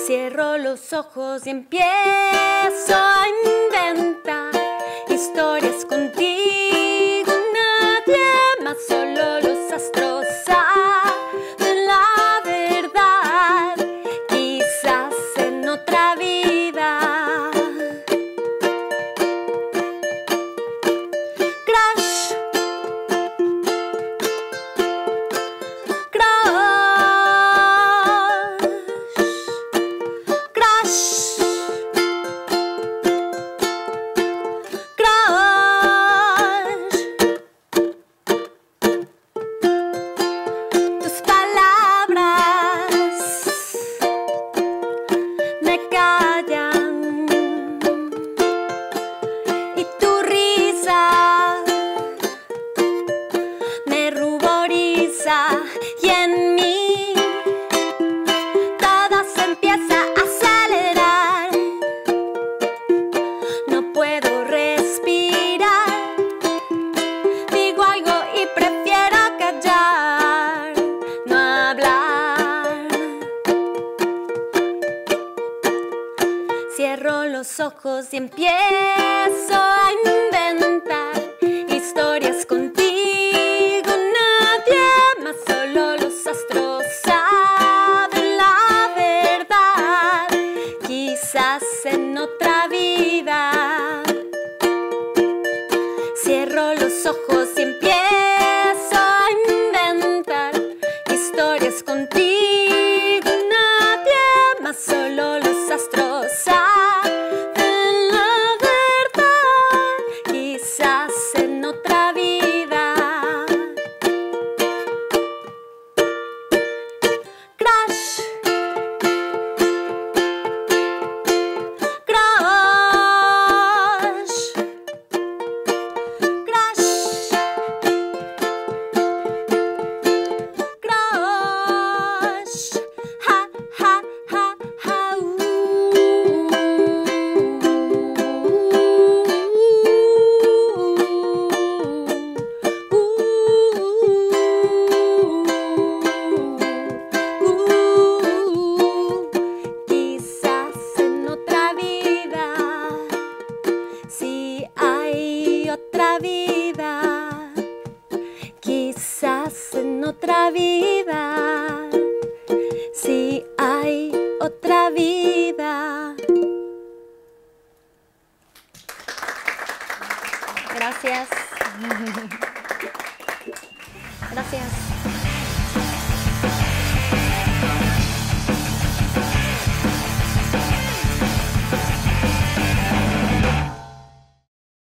Cierro los ojos y empiezo a inventar historias contigo. Nadie más, solo los astros saben la verdad. Quizás en otra vida. Crash. Y en mí todo se empieza a acelerar. No puedo respirar. Digo algo y prefiero callar, no hablar. Cierro los ojos y empiezo a inventar historias contigo. Solo los astros saben la verdad. Quizás en otra vida. Cierro los ojos y empiezo a inventar historias contigo. Nadie más, solo los astros saben la verdad. Quizás en otra vida. Otra vida, quizás en otra vida, si hay otra vida. Gracias. Gracias.